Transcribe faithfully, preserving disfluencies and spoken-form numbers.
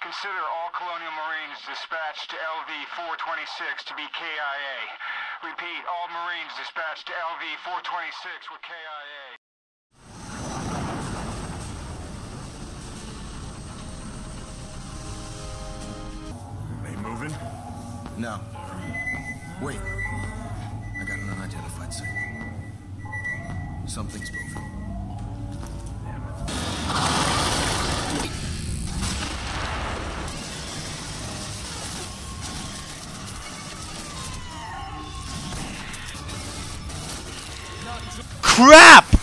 Consider all Colonial Marines dispatched to L V four twenty-six to be K I A. Repeat, all Marines dispatched to L V four twenty-six were K I A. They moving? No. Wait. I got an unidentified signal. Something's moving. Crap!